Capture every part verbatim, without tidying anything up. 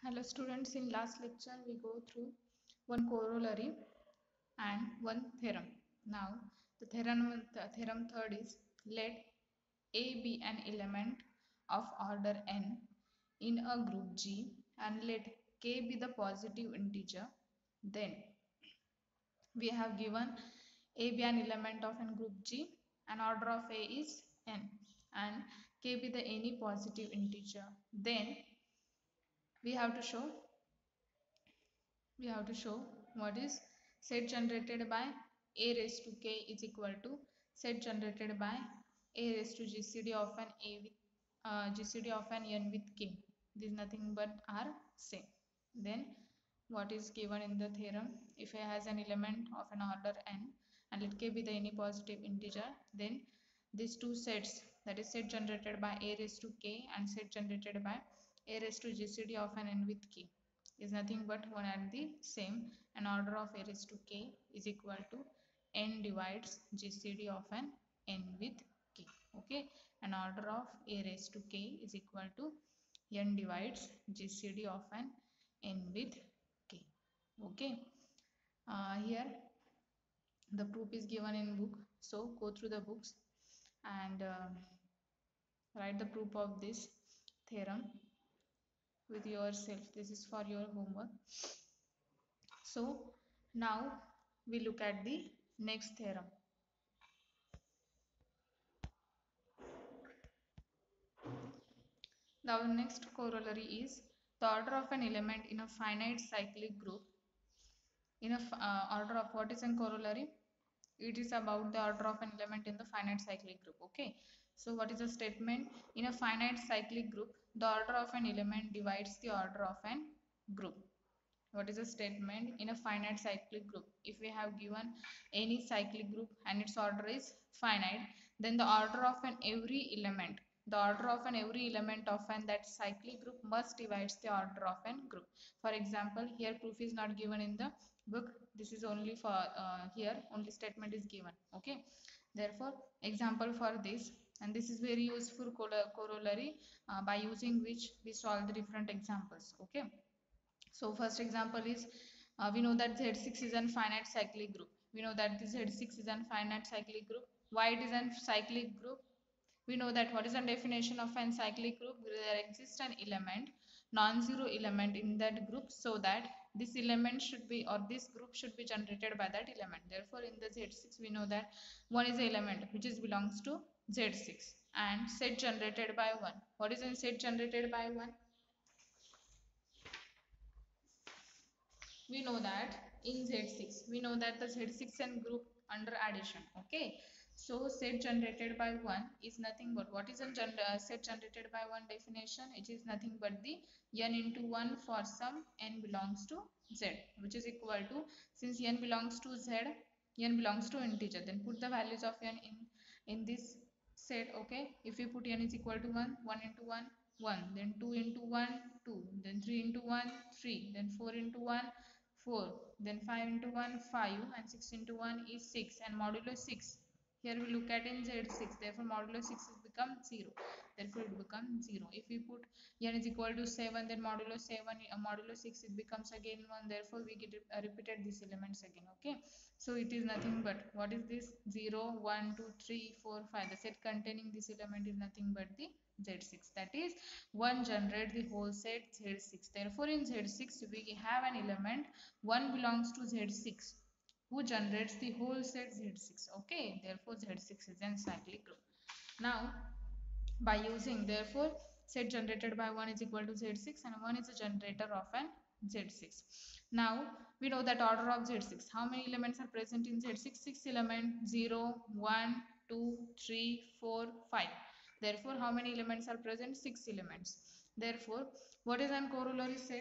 Hello students, in last lecture we go through one corollary and one theorem. Now the theorem, the theorem third is let A be an element of order n in a group G and let k be the positive integer. Then we have given A be an element of an group G and order of A is n and k be the any positive integer. Then we have to show we have to show what is set generated by a raised to k is equal to set generated by a raised to gcd of an a with uh, gcd of an n with k. This is nothing but are same. Then what is given in the theorem, if a has an element of an order n and let k be the any positive integer, then these two sets, that is set generated by a raised to k and set generated by a raised to gcd of an n with k, is nothing but one and the same, and order of a raised to k is equal to n divides gcd of an n with k. Okay, and order of a raised to k is equal to n divides gcd of an n with k. Okay, uh, here the proof is given in book, so go through the books and uh, write the proof of this theorem with yourself. This is for your homework. So now we look at the next theorem. Now the next corollary is the order of an element in a finite cyclic group. In a uh, order of what is a corollary? It is about the order of an element in the finite cyclic group. Okay, so what is the statement? In a finite cyclic group, the order of an element divides the order of an group. What is a statement? In a finite cyclic group, if we have given any cyclic group and its order is finite, then the order of an every element the order of an every element of an that cyclic group must divides the order of an group. For example, here proof is not given in the book, this is only for uh, here only statement is given. Okay, therefore example for this, and this is very useful corollary uh, by using which we solve the different examples. Okay, so first example is uh, we know that Z six is an finite cyclic group. We know that the Z six is an finite cyclic group. Why it is an cyclic group? We know that what is the definition of an cyclic group? There exists an element, non-zero element in that group, so that this element should be, or this group should be generated by that element. Therefore, in the Z six, we know that one is the element which is belongs to Z six and set generated by one. What is a set generated by one? We know that in Z six, we know that the Z six and group under addition. Okay, so set generated by one is nothing but what is a gen uh, set generated by one definition? It is nothing but the n into one for some n belongs to z, which is equal to, since n belongs to z, n belongs to integer, then put the values of n in in this set. Okay, if we put n is equal to one, one into one, one, then two into one, two, then three into one, three, then four into one, four, then five into one, five, and six into one is six, and modulo six, here we look at in Z six, therefore modulo six is become zero, therefore it becomes zero. If we put n is equal to seven, then modulo seven, uh, modulo six, it becomes again one, therefore we get uh, repeated these elements again. Okay, so it is nothing but what is this? zero, one, two, three, four, five. The set containing this element is nothing but the Z six, that is one generate the whole set Z six. Therefore in Z six we have an element one belongs to Z six who generates the whole set Z six. Okay, therefore Z six is an cyclic group. Now by using, therefore set generated by one is equal to Z six and one is a generator of an Z six. Now we know that order of Z six, how many elements are present in Z six? Six elements, zero, one, two, three, four, five. Therefore how many elements are present? Six elements. Therefore what is an corollary set?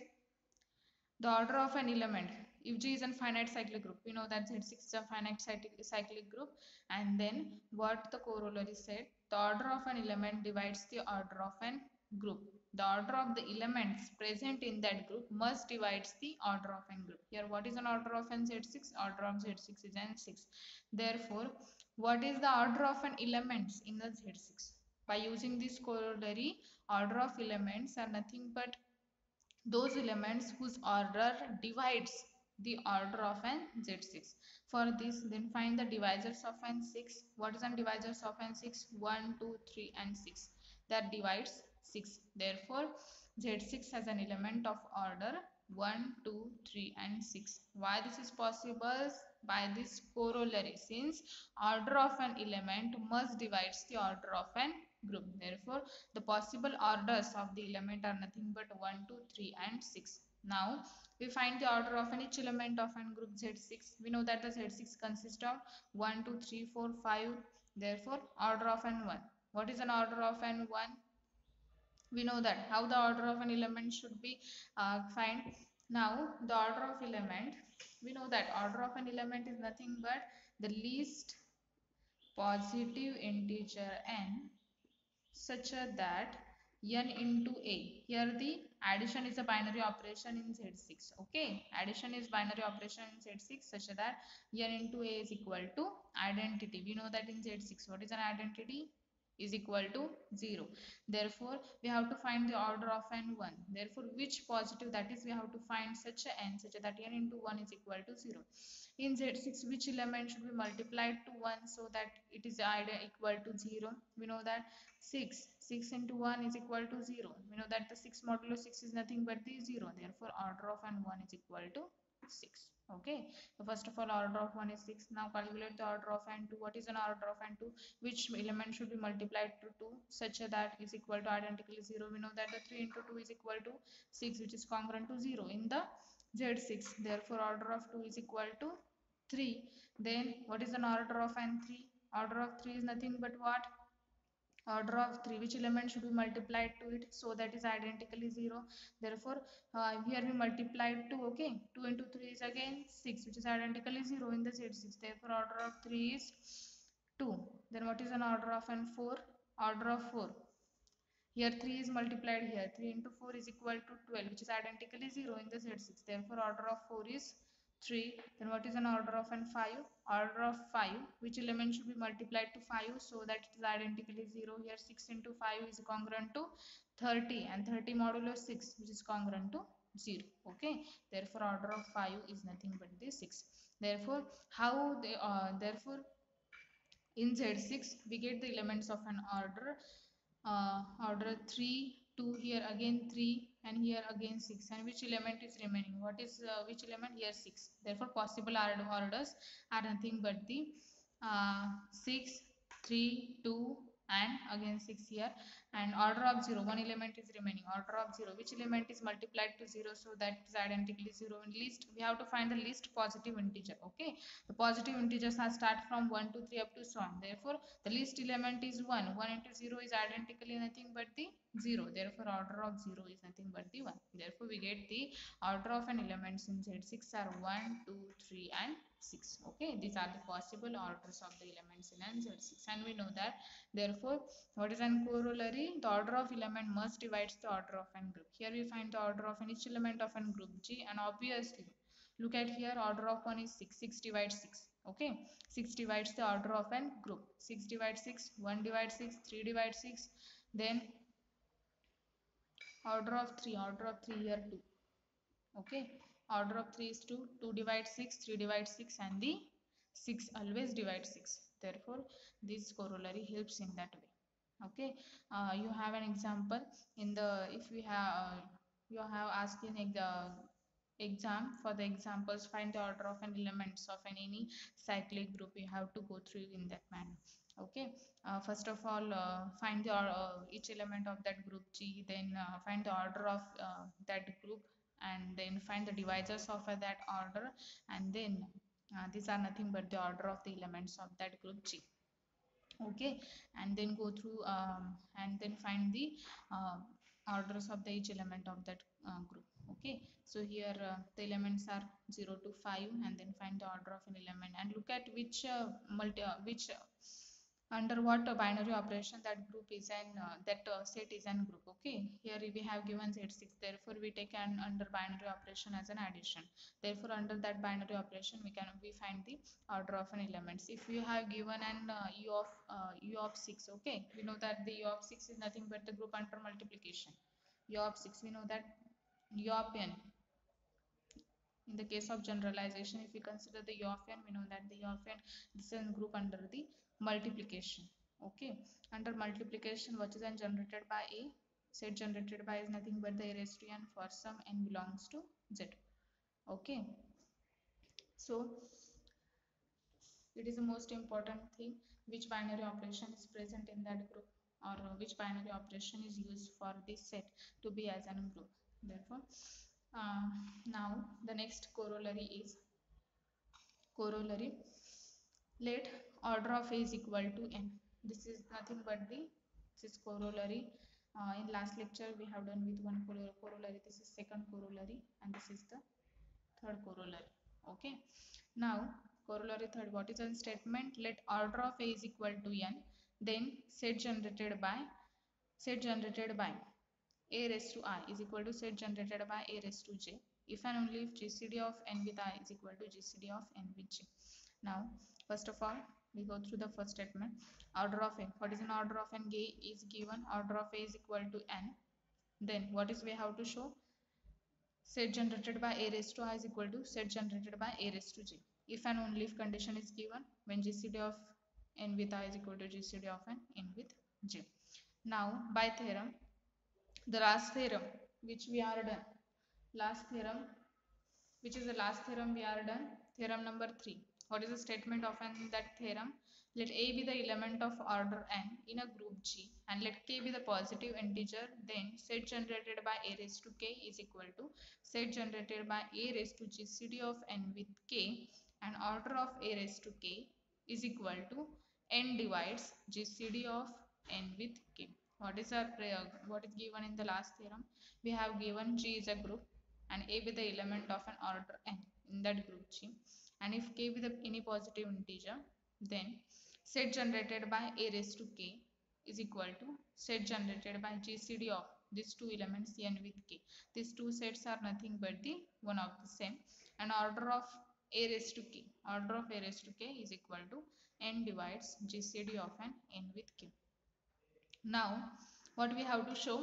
The order of an element, if G is a finite cyclic group, we know that Z six is a finite cyclic group, and then what the corollary said, the order of an element divides the order of an group. The order of the elements present in that group must divides the order of an group. Here what is an order of an Z six? Order of Z six is an six. Therefore what is the order of an elements in the Z six? By using this corollary, order of elements are nothing but those elements whose order divides the order of an Z six. For this, then find the divisors of an six. What is the divisors of an six? one, two, three and six. That divides six. Therefore, Z six has an element of order one, two, three and six. Why this is possible? By this corollary, since order of an element must divides the order of an group. Therefore, the possible orders of the element are nothing but one, two, three and six. Now, we find the order of an each element of an group Z six. We know that the Z six consists of one, two, three, four, five. Therefore, order of an one. What is an order of an one? We know that how the order of an element should be uh, find. Now, the order of element, we know that order of an element is nothing but the least positive integer n such that n into a. Here the addition is a binary operation in Z six. Okay, addition is binary operation in Z six such that n into a is equal to identity. We know that in Z six, what is an identity? Is equal to zero. Therefore, we have to find the order of n one. Therefore, which positive, that is we have to find such a n such that n into one is equal to zero. In Z six, which element should be multiplied to one so that it is either equal to zero? We know that six. six into one is equal to zero. We know that the six modulo six is nothing but the zero. Therefore, order of n one is equal to six. Okay. So, first of all, order of one is six. Now, calculate the order of n two. What is an order of n two? Which element should be multiplied to two such that is equal to identically zero? We know that the three into two is equal to six, which is congruent to zero in the Z six. Therefore, order of two is equal to three. Then, what is an order of n three? Order of three is nothing but what? Order of three. Which element should be multiplied to it so that is identically zero? Therefore, uh, here we multiplied two. Okay, two into three is again six, which is identically zero in the Z six. Therefore, order of three is two. Then what is an order of n four? Order of four. Here three is multiplied here. three into four is equal to twelve, which is identically zero in the Z six. Therefore, order of four is three. Then what is an order of n five? Order of five. Which element should be multiplied to five so that it is identically zero? Here six into five is congruent to thirty and thirty modulo six, which is congruent to zero. Okay. Therefore, order of five is nothing but the six. Therefore, how they uh, therefore in Z six we get the elements of an order uh, order three, two, here again three and here again six, and which element is remaining? What is uh, which element? Here six. Therefore, possible orders are nothing but the uh, six, three, two and again six here, and order of zero, one element is remaining. Order of zero, which element is multiplied to zero so that is identically zero? In least, we have to find the least positive integer. Okay, the positive integers are start from one to three up to so on. Therefore, the least element is one. one into zero is identically nothing but the zero. Therefore, order of zero is nothing but the one. Therefore, we get the order of an elements in Z six are one, two, three and six. Okay, these are the possible orders of the elements in an Z six, and we know that. Therefore, what is an corollary? The order of element must divides the order of an group. Here we find the order of an each element of an group G, and obviously look at here, order of one is six. six divides six. Okay, six divides the order of an group. six divides six, one divides six, three divides six. Then order of three, order of three here two. Okay, order of three is two. two divides six, three divides six, and the six always divides six. Therefore, this corollary helps in that way. Okay, uh, you have an example in the, if we have uh, you have asked in the exam, for the examples, find the order of an elements of an any cyclic group. You have to go through in that manner. Okay, uh, first of all, uh, find the uh, each element of that group G, then uh, find the order of uh, that group, and then find the divisors of uh, that order, and then uh, these are nothing but the order of the elements of that group G. Okay, and then go through um, and then find the uh, orders of the each element of that uh, group. Okay, so here uh, the elements are zero to five, and then find the order of an element and look at which uh, multi uh, which uh, under what uh, binary operation that group is an uh, that uh, set is an group. Okay, here we have given Z six, therefore we take an under binary operation as an addition. Therefore, under that binary operation we can we find the order of an elements. If you have given an uh, u of uh, u of six, okay, we know that the u of six is nothing but the group under multiplication. U of six, we know that European. In the case of generalization, if we consider the European, we know that the European, this is a group under the multiplication. Okay, under multiplication, what is n generated by a? Set generated by is nothing but the a raised to n for some n belongs to z. Okay, so it is the most important thing, which binary operation is present in that group, or uh, which binary operation is used for this set to be as a group. Therefore, uh, now the next corollary is corollary. Let order of a is equal to n. This is nothing but the this is corollary. Uh, in last lecture we have done with one corollary. This is second corollary, and this is the third corollary. Okay, now corollary third, what is a statement? Let order of a is equal to n, then set generated by set generated by a raised to I is equal to set generated by a raised to j, if and only if gcd of n with I is equal to gcd of n with j. Now first of all, we go through the first statement. Order of a, what is an order of n? Is given order of a is equal to n. Then what is we have to show? Set generated by a raised to I is equal to set generated by a raised to j, if and only if condition is given when gcd of n with I is equal to gcd of n n with j. Now by theorem, the last theorem which we are done, last theorem, which is the last theorem we are done, theorem number three. What is the statement of an that theorem? Let a be the element of order n in a group G, and let k be the positive integer. Then set generated by a raised to k is equal to set generated by a raised to gcd of n with k, and order of a raised to k is equal to n divides gcd of n with k. What is our what is given in the last theorem? We have given G is a group and a be the element of an order n in that group G, and if k be the any positive integer, then set generated by a raised to k is equal to set generated by gcd of these two elements n with k. These two sets are nothing but the one of the same, and order of a raised to k, order of a raised to k is equal to n divides gcd of an n with k. Now what we have to show?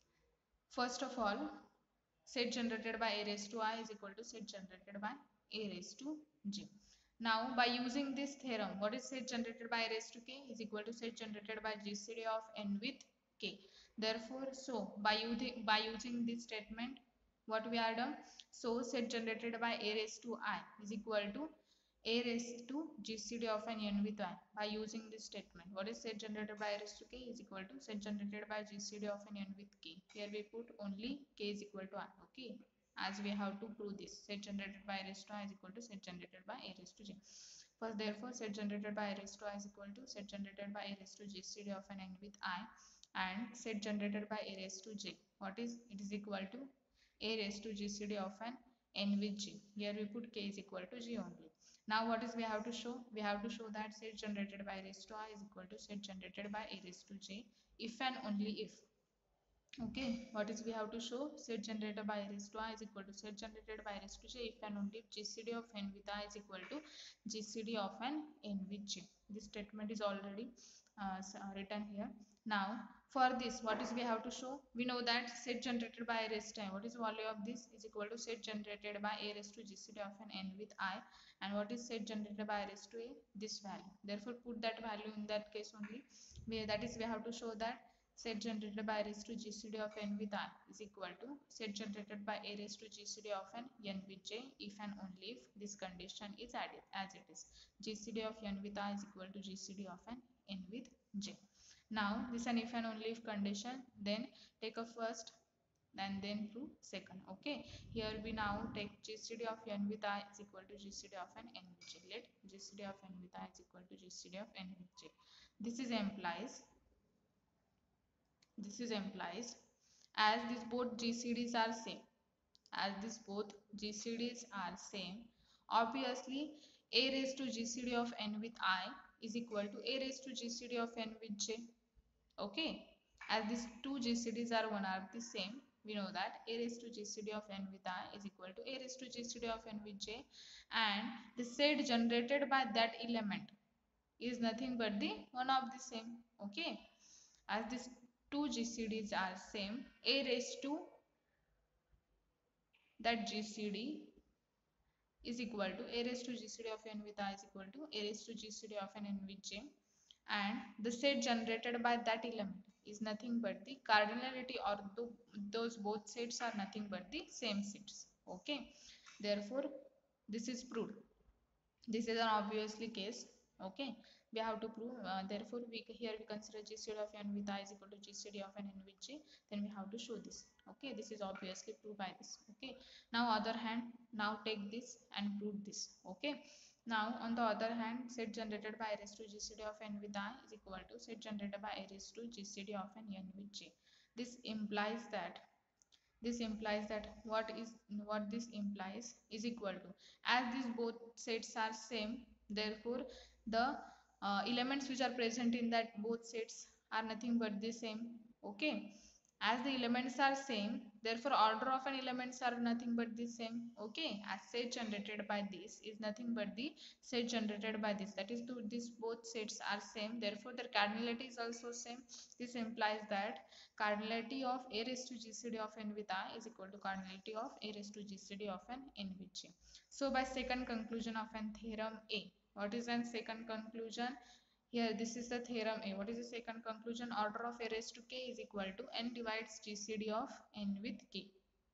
First of all, set generated by a raised to I is equal to set generated by a raised to j. Now by using this theorem, what is set generated by a raised to k is equal to set generated by gcd of n with k. Therefore, so by using by using this statement, what we are done? So set generated by a raised to I is equal to a raised to gcd of an n with I. By using this statement, what is set generated by a raised to k is equal to set generated by gcd of an n with k. Here we put only k is equal to I. Okay, as we have to prove this, set generated by a raised to I is equal to set generated by a raised to j. First, therefore, set generated by a raised to I is equal to set generated by a raised to gcd of an n with I, and set generated by a raised to j. What is it is equal to a raised to gcd of an n with j. Here we put k is equal to j only. Now what is we have to show? We have to show that set generated by raised to I is equal to set generated by a raised to j, if and only if. Okay, what is we have to show? Set generated by a raised to I is equal to set generated by a raised to j, if and only if gcd of n with I is equal to gcd of an n with j. This statement is already uh, written here. Now for this, what is we have to show? We know that set generated by a raised to I, what is the value of this? Is equal to set generated by a raised to gcd of an n with I, and what is set generated by a raised to a? This value. Therefore put that value in that case only. We, that is we have to show that set generated by a raised to gcd of n with I is equal to set generated by a raised to gcd of n n with j, if and only if this condition is added as it is. Gcd of n with I is equal to gcd of n n with j. Now this an if and only if condition, then take a first and then prove second. Okay, here we now take gcd of n with I is equal to gcd of an n with j. Let gcd of n with I is equal to gcd of n with j. This is implies this is implies as these both gcds are same, as these both gcds are same, obviously a raised to gcd of n with I is equal to a raised to gcd of n with j. Okay, as these two gcds are one are the same, we know that a raised to gcd of n with I is equal to a raised to gcd of n with j, and the set generated by that element is nothing but the one of the same. Okay, as these two gcds are same, a raised to that G C D is equal to a raised to G C D of n with I is equal to a raised to G C D of n with j, and the set generated by that element is nothing but the cardinality, or the, those both sets are nothing but the same sets. Okay, therefore this is proved. This is an obviously case. Okay, we have to prove. Uh, therefore, we here we consider G C D of n with I is equal to G C D of n with j. Then we have to show this. Okay, this is obviously proved by this. Okay. Now, other hand, now take this and prove this. Okay. Now, on the other hand, set generated by a raised to G C D of n with I is equal to set generated by a raised to G C D of n n with j. This implies that this implies that what is what this implies is equal to, as these both sets are same, therefore the uh, elements which are present in that both sets are nothing but the same. Okay, as the elements are same, therefore order of an elements are nothing but the same. Okay, as set generated by this is nothing but the set generated by this, that is to these both sets are same, therefore their cardinality is also same. This implies that cardinality of a raised to G C D of n with I is equal to cardinality of a raised to G C D of n n with j. So by second conclusion of an theorem A, what is an second conclusion? Here this is the theorem A. What is the second conclusion? Order of a raised to k is equal to n divides G C D of n with k.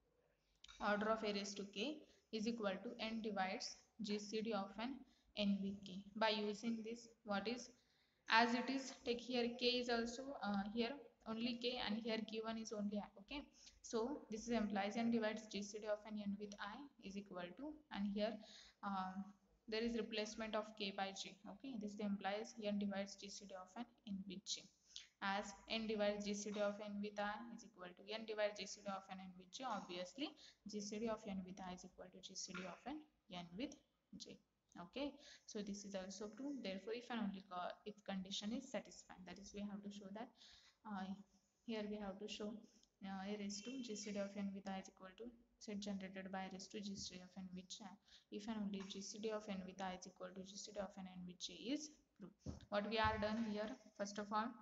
Order of a raised to k is equal to n divides G C D of an n with k. By using this, what is, as it is, take here k is also uh, here only k, and here given is only I. Okay, so this is implies n divides G C D of an n with I is equal to, and here um, there is replacement of k by j. Okay, this implies n divides G C D of an n with j, as n divides G C D of n with I is equal to n divides G C D of n n with j. Obviously G C D of n with I is equal to G C D of n n with j. Okay, so this is also proved. Therefore, if and only if condition is satisfied, that is we have to show that uh, here we have to show uh, a raised to G C D of n with I is equal to set generated by a raised to G C D of n with j, if and only G C D of n with I is equal to G C D of n n with j is proved. What we are done here, first of all,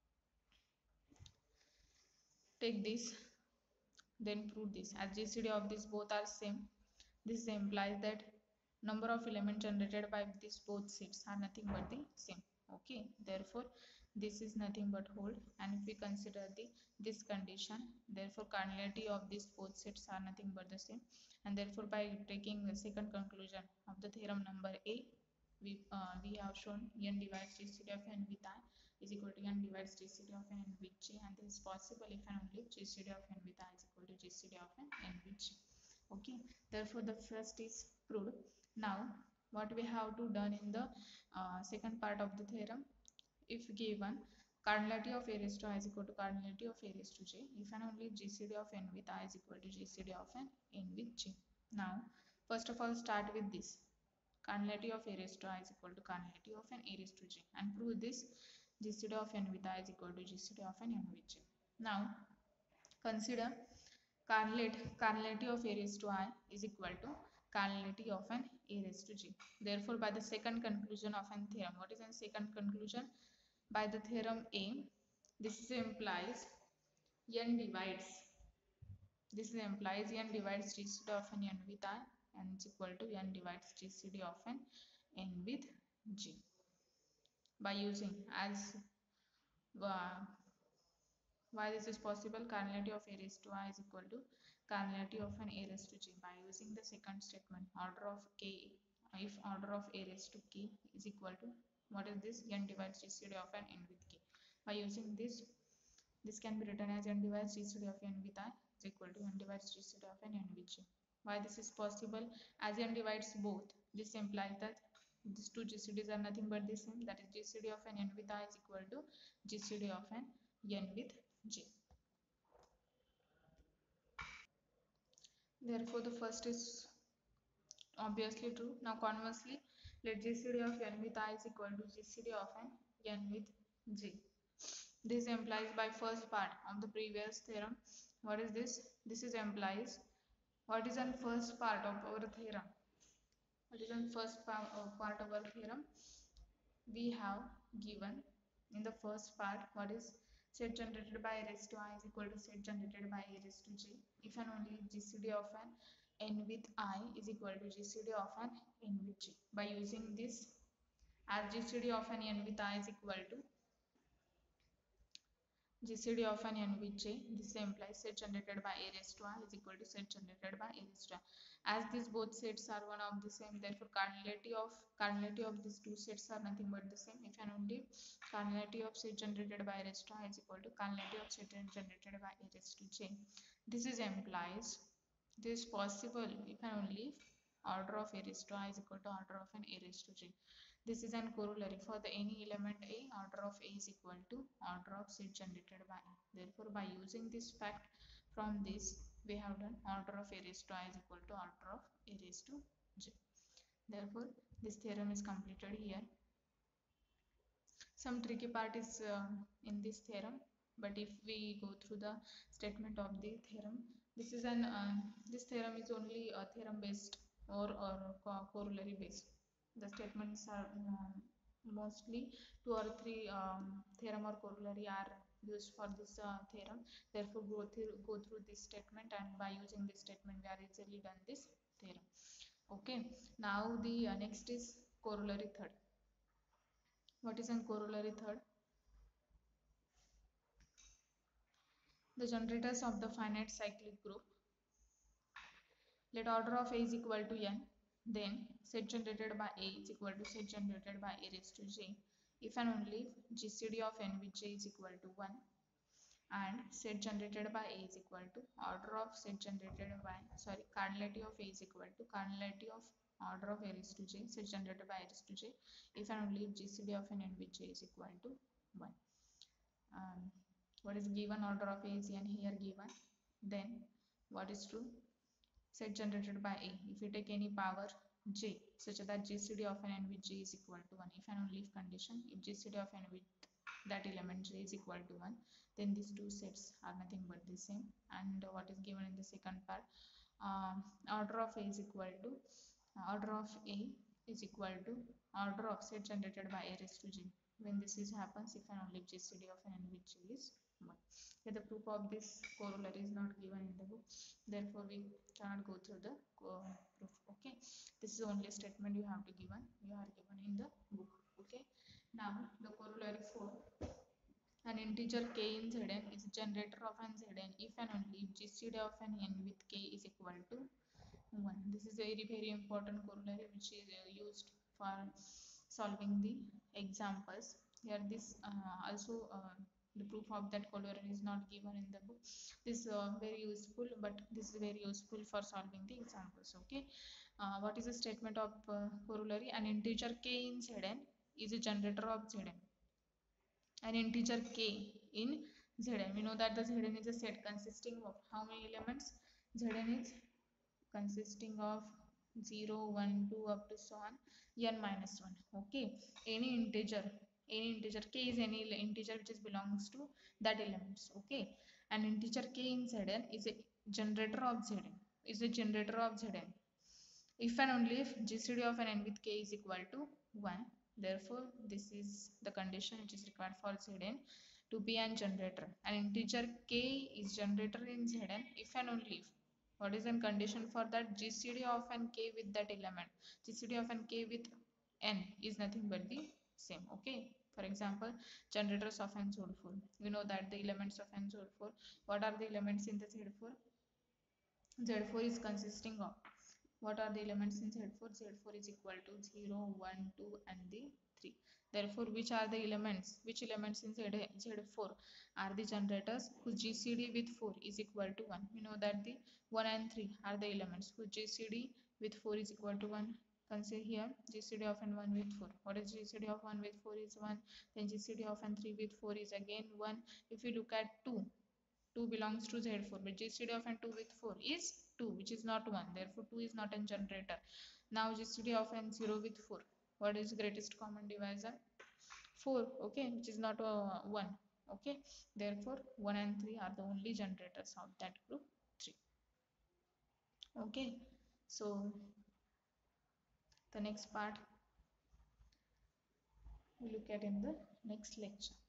take this, then prove this, as G C D of these both are same. This implies that number of elements generated by these both sets are nothing but the same. Okay, therefore this is nothing but hold, and if we consider the this condition, therefore cardinality of these both sets are nothing but the same, and therefore by taking the second conclusion of the theorem number A, we uh, we have shown n divides G C D of n with I is equal to n divides G C D of n with j, and this is possible if and only if G C D of n with I is equal to G C D of n n with j. Okay, therefore the first is proved. Now what we have to done in the uh, second part of the theorem, if given cardinality of a raised to I is equal to cardinality of a raised to j, if and only G C D of n with I is equal to G C D of n n with j. Now first of all start with this cardinality of a raised to I is equal to cardinality of an a raised to j, and prove this G C D of n with I is equal to G C D of n n with j. Now consider cardinality, cardinality of a raised to I is equal to cardinality of an a raised to j. Therefore, by the second conclusion of an theorem, what is the second conclusion? By the theorem A, this implies n divides, this implies n divides G C D of an n with I, and is equal to n divides G C D of an n with j. By using, as uh, why this is possible, cardinality of a raised to I is equal to cardinality of an a raised to j. By using the second statement, order of k, if order of a raised to k is equal to, what is this, n divides G C D of an n with k. By using this, this can be written as n divides G C D of n with I is equal to n divides G C D of n n with j. Why this is possible? As n divides both, this implies that these two G C Ds are nothing but the same, that is G C D of an n with I is equal to G C D of an n with j. Therefore the first is obviously true. Now conversely, let G C D of n with I is equal to G C D of n n with j. This implies by first part of the previous theorem. What is this? This is implies what is in first part of our theorem. What is in first part of our theorem? We have given in the first part, what is set generated by a raised to I is equal to set generated by a raised to j, if and only G C D of an n with I is equal to G C D of an n with J. By using this, as G C D of an n with I is equal to G C D of an n with J, this implies set generated by A raised to I is equal to set generated by A raised to I. As these both sets are one of the same, therefore cardinality of cardinality of these two sets are nothing but the same. If and only cardinality of set generated by A raised to I is equal to cardinality of set generated by A raised to J. This is implies this is possible if and only order of A raised to I is equal to order of an A raised to J. This is an corollary for the any element A, order of A is equal to order of set generated by A. Therefore, by using this fact from this, we have done order of A raised to I is equal to order of A raised to J. Therefore, this theorem is completed here. Some tricky part is uh, in this theorem, but if we go through the statement of the theorem, this is an uh, this theorem is only a theorem based or or co corollary based. The statements are um, mostly two or three um, theorem or corollary are used for this uh, theorem. Therefore, go through go through this statement, and by using this statement, we are easily done this theorem. Okay. Now the uh, next is corollary third. What is an corollary third? The generators of the finite cyclic group. Let order of A is equal to n, then set generated by A is equal to set generated by A raised to J. If and only if G C D of n with J is equal to one, and set generated by A is equal to order of set generated by, sorry, cardinality of A is equal to cardinality of order of A raised to J, set generated by A raised to J, if and only if G C D of n with J is equal to one. Um, what is given order of A is n here given. Then what is true? Set generated by A. If we take any power J such that G C D of an n with J is equal to one, if and only if condition, if G C D of n with that element J is equal to one, then these two sets are nothing but the same. And what is given in the second part, um, order of A is equal to uh, order of A is equal to order of set generated by A raised to J. When this is happens, if and only if G C D of an n with J is one. Okay, the proof of this corollary is not given in the book, therefore we cannot go through the uh, proof. Okay, this is only a statement you have to given you are given in the book. Okay, now the corollary four. An integer k in Zn is a generator of an Zn if and only if G C D of an n with k is equal to one. This is a very very important corollary which is uh, used for solving the examples. Here this uh, also uh, the proof of that corollary is not given in the book. This is uh, very useful, but this is very useful for solving the examples. Okay, uh, what is the statement of uh, corollary? An integer k in Zn is a generator of Zn. An integer k in Zn, we know that the Zn is a set consisting of how many elements? Zn is consisting of zero, one, two up to so on n minus one. Okay, any integer any integer k is any integer which is belongs to that elements. Okay, an integer k in Zn is a generator of Zn is a generator of Zn if and only if G C D of an n with k is equal to one. Therefore, this is the condition which is required for Zn to be an generator. An integer k is generator in Zn if and only if, what is the condition for that? G C D of an k with that element. G C D of an k with n is nothing but the same. Okay. For example, generators of an Z four. We know that the elements of an Z four. What are the elements in the Z four? Z four is consisting of, what are the elements in Z four? Z four is equal to zero, one, two and the three. Therefore, which are the elements? Which elements in Z, Z four are the generators whose G C D with four is equal to one. We know that the one and three are the elements whose G C D with four is equal to one. Consider here G C D of n one with four. What is G C D of one with four is one. Then G C D of n three with four is again one. If we look at two, two belongs to Z four, but G C D of n two with four is two, which is not one. Therefore, two is not a generator. Now, G C D of n zero with four. What is greatest common divisor? four. Okay, which is not a one. Okay, therefore, one and three are the only generators of that group three. Okay, so the next part we look at in the next lecture.